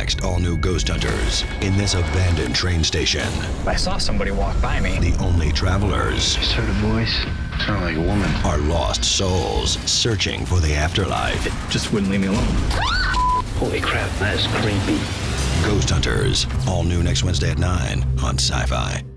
Next, all-new Ghost Hunters. In this abandoned train station, I saw somebody walk by me. the only travelers Just heard a voice. Sounded like a woman. are lost souls searching for the afterlife. It just wouldn't leave me alone. Holy crap, that is creepy. Ghost Hunters. All new next Wednesday at 9 on Sci-Fi.